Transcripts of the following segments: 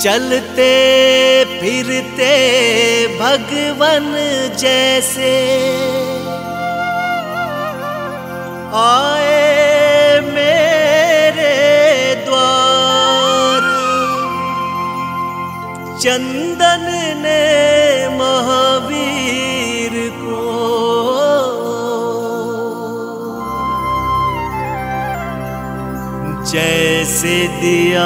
चलते फिरते भगवन जैसे आए मेरे द्वार। चंदन ने महावीर को जैसे दिया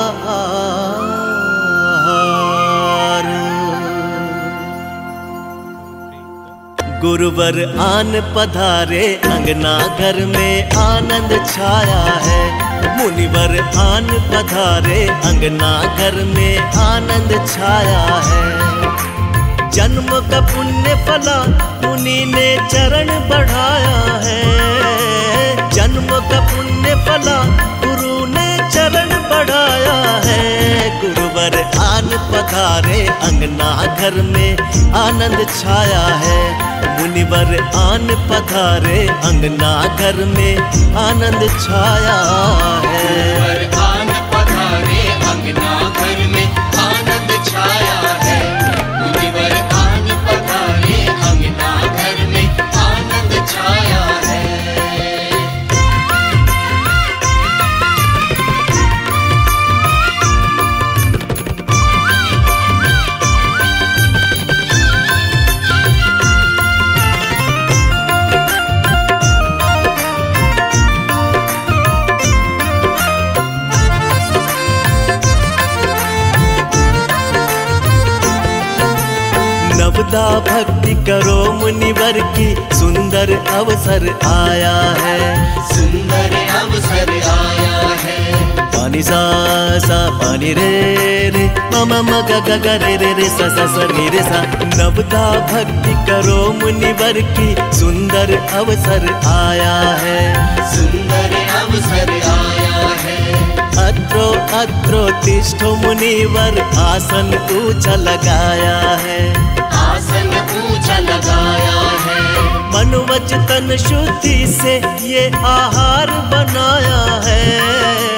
गुरुवर आन पधारे अंगना घर में आनंद छाया है। मुनिवर आन पधारे अंगना घर में आनंद छाया है। जन्म का पुण्य फला मुनि ने चरण बढ़ाया है। जन्म का पुण्य फला गुरु ने चरण बढ़ाया है। गुरुवर आन पधारे अंगना घर में आनंद छाया है। मुनिवर आन पधारे अंगना घर में आनंद छाया है। गुरुवर आन पधारे अंगना घर में आनंद छाया है। मुनिवर आन पधारे अंगना घर में आनंद छाया है। नवदा भक्ति करो मुनिवर की सुंदर अवसर आया है। सुंदर अवसर आया है। पानी सा सा पानी रे रे मम मग ग रे रे रे सा सा सा नी रे सा। नवदा भक्ति करो मुनिवर की सुंदर अवसर आया है। सुंदर अवसर आया है। अत्रो अत्रो तिष्ठो मुनिवर आसन ऊंचा लगाया है। आसन ऊंचा लगाया है। मन वचन तन शुद्धि से ये आहार बनाया है।